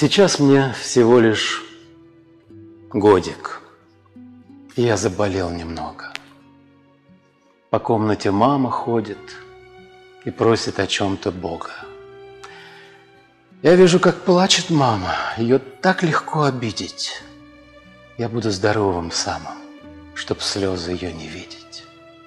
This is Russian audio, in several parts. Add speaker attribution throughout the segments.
Speaker 1: Сейчас мне всего лишь годик, и я заболел немного. По комнате мама ходит и просит о чем-то Бога. Я вижу, как плачет мама, ее так легко обидеть. Я буду здоровым самым, чтоб слезы ее не видеть.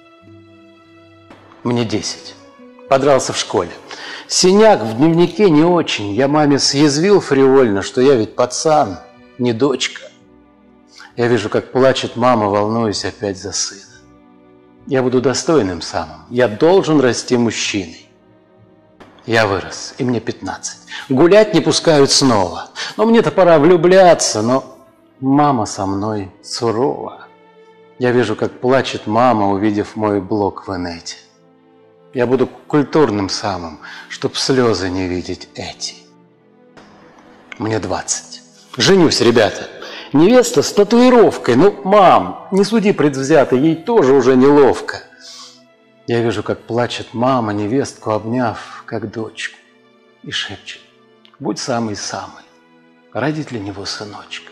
Speaker 1: Мне 10. Подрался в школе. Синяк в дневнике не очень. Я маме съязвил фривольно, что я ведь пацан, не дочка. Я вижу, как плачет мама, волнуюсь опять за сына. Я буду достойным самым. Я должен расти мужчиной. Я вырос, и мне 15. Гулять не пускают снова. Но мне-то пора влюбляться, но мама со мной сурова. Я вижу, как плачет мама, увидев мой блог в инете. Я буду культурным самым, чтоб слезы не видеть эти. Мне 20. Женюсь, ребята. Невеста с татуировкой. Ну, мам, не суди предвзято, ей тоже уже неловко. Я вижу, как плачет мама, невестку обняв, как дочку, и шепчет: будь самый-самый, ради для него сыночка.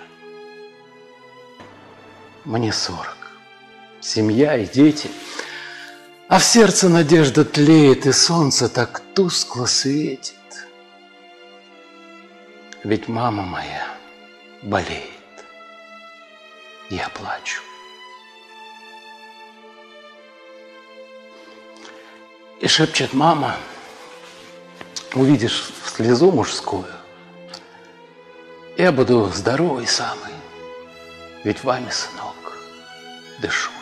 Speaker 1: Мне 40. Семья и дети. А в сердце надежда тлеет, и солнце так тускло светит. Ведь мама моя болеет. Я плачу. И шепчет мама: увидишь слезу мужскую, я буду здоровый самый, ведь вами, сынок, дышу.